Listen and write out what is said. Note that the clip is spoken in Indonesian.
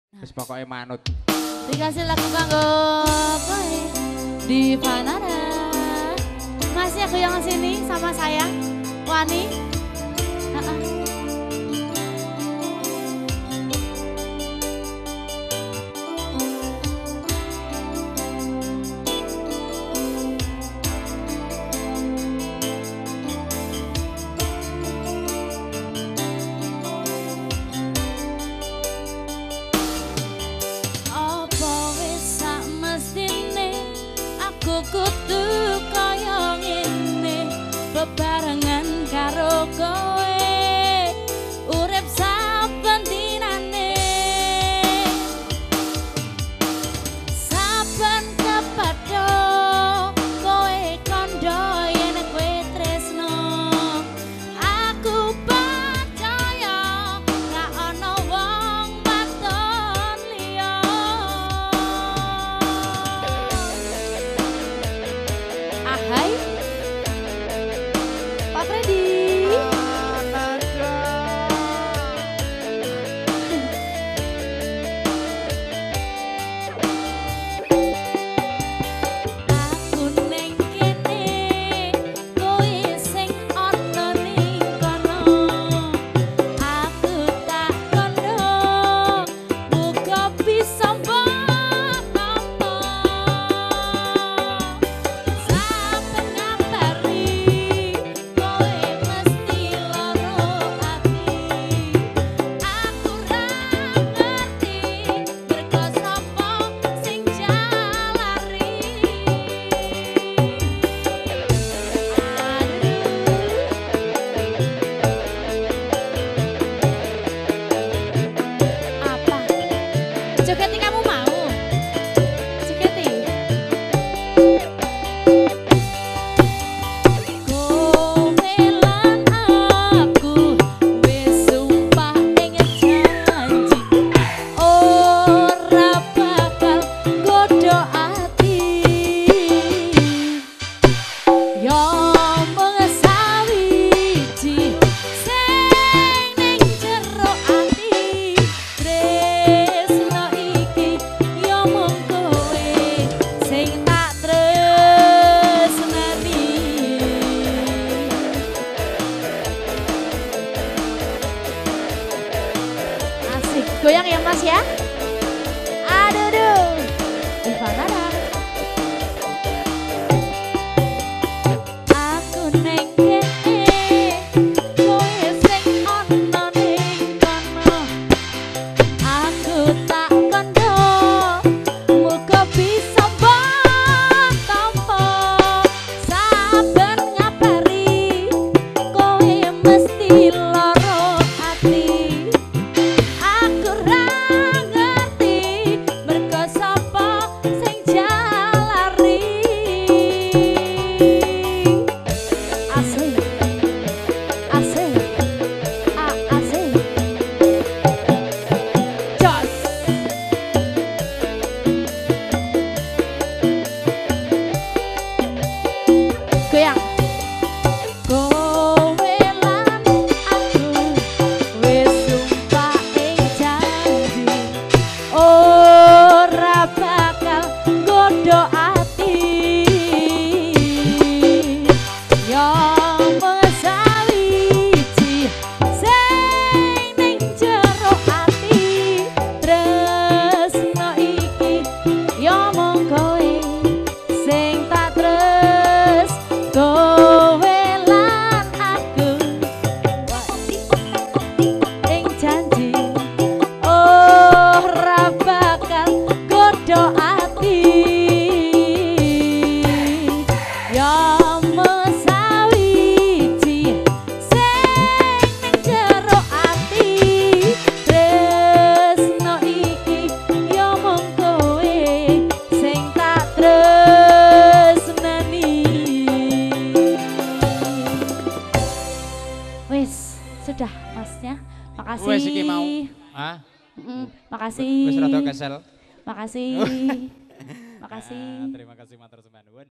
Wis pokoke manut. Dikasih lagu kanggo kowe di Vanara. Masih aku yang sini sama saya, Wani. Kudu kaya ngene bebarengan karo kowe urip saben dinane saben kepadha kowe kandha yen kowe tresno aku percaya ra ana wong baton liya. Hai Pak Freddy. Aku neng kene kowe sing ana ning kono aku tak kondo muga bisa Jogeti kamu mau? Jogeti. Kowe lan aku wis sumpah ing janji ora bakal godho ati. Yo mung sawiji sing ning jero ati. Goyang ya Mas ya. Aduh, di Vanara. Aku neng kene, kowe sing ana ning kono. Aku tak kondo, muga bisa mbok tampa. Saben ngabari, kowe mesti lara ati. Goyang. Kowe lan aku wis sumpah ing janji ora bakal godho ati. Yo mung sawiji sing ning jero ati. Tresno iki yo mung kowe sing tak kowe lan aku ing janji ora bakal godho ati. Ya mung sawiji sing ning jero ati. Tresno iki ya mung kowe sing tak sudah Masnya, makasih. Wes iki mau. Hah? Makasih. Wis rada kesel. Makasih. Makasih. Terima kasih matur sampean.